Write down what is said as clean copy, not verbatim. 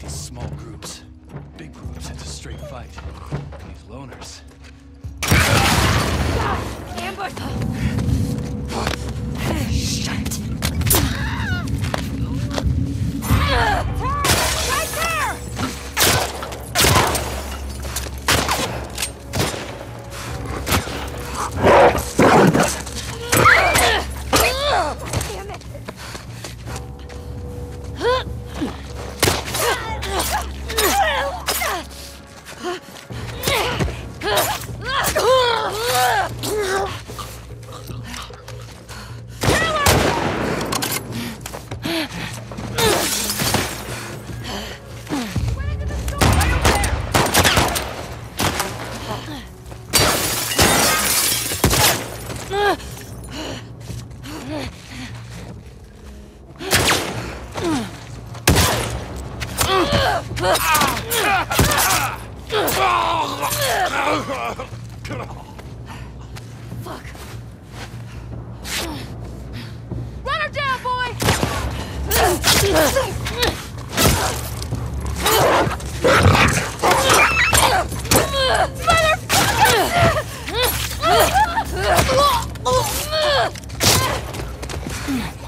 these small groups. Big groups, it's a straight fight. These loners. Ambush! Shit! Right there! Damn it! Fuck. Run her down, boy! Motherfucker!